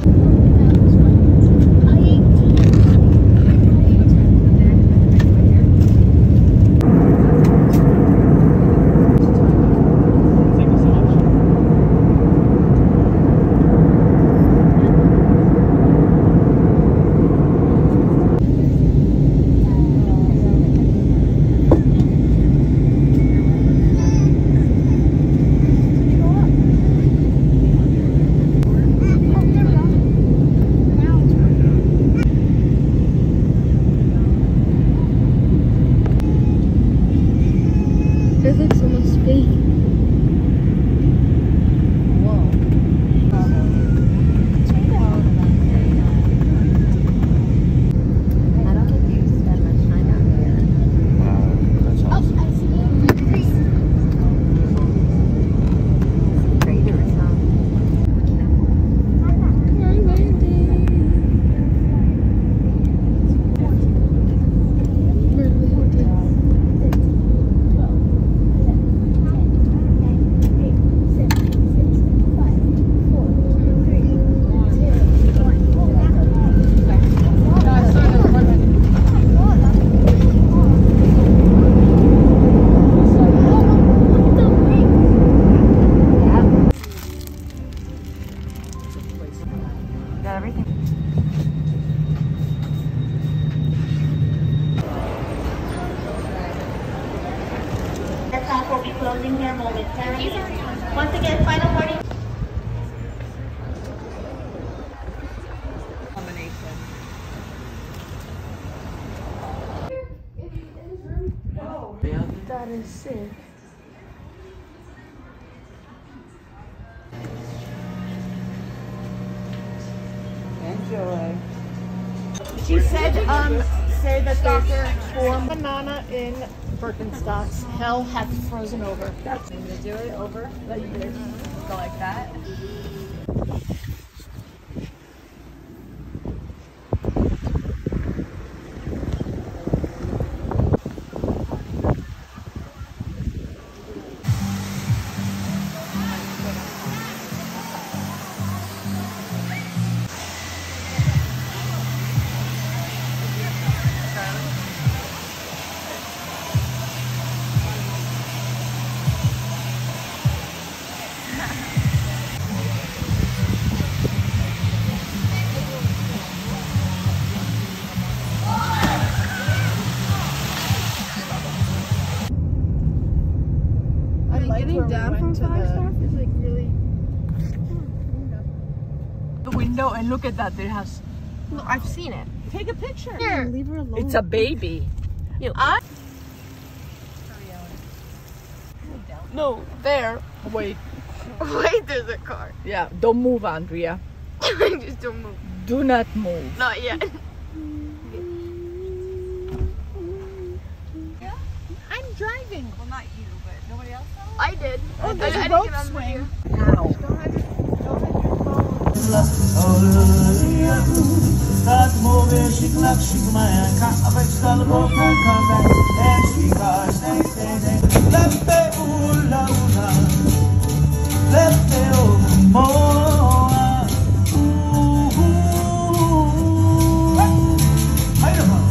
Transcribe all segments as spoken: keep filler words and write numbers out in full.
Will be closing here momentarily. Once again, final warning. Combination. Oh, that is sick. Enjoy. She said, um, say that there's four banana in Birkenstocks. Hell hath frozen over. That's I'm gonna do it over like this. Go like that. Getting down from five stars is like really the window and look at that. It has. no, I've seen it. Take a picture. Here. Leave her alone. It's a baby. You. I no, there. Wait. Wait, there's a car. Yeah, don't move, Andrea. Just don't move. Do not move. Not yet. Yeah, I'm driving. Well, not you, but nobody else. I did. Oh, I, there's I a didn't boat get on swing. video. Wow. Start moving, shake like shake my hand. Can't affect the broken contact. And she got stay, stay, stay. Left me, ooh, la, la. Left me, oh, more. Ooh, ooh, ooh. Hey, hey,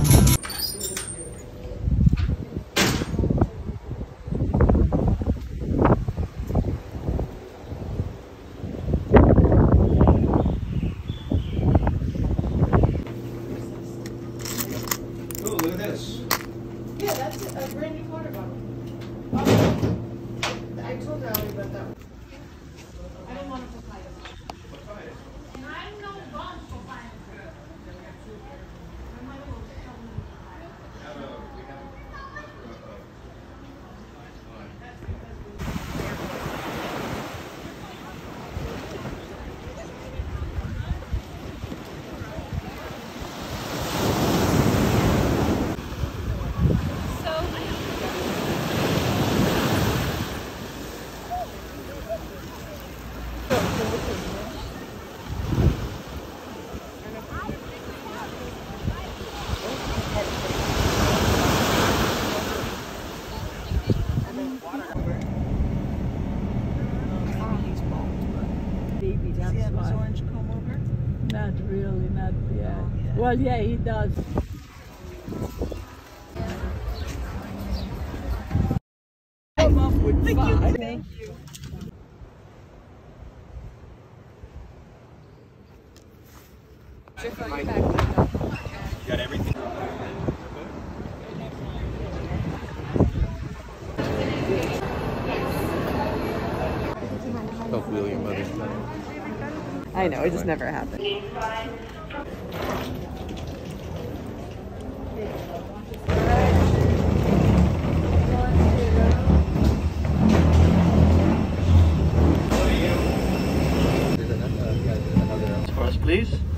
Yeah, that's a brand new water bottle. Oh, I told her I'll about that. I didn't want to supply it. I'm no bond for fire. Baby, that's why. Orange comb over. Not really, not yet. Well, yeah, he does. I'm up with five. Thank you. Got everything. Help wheel your mother. I know, it just never happened. Pause, please.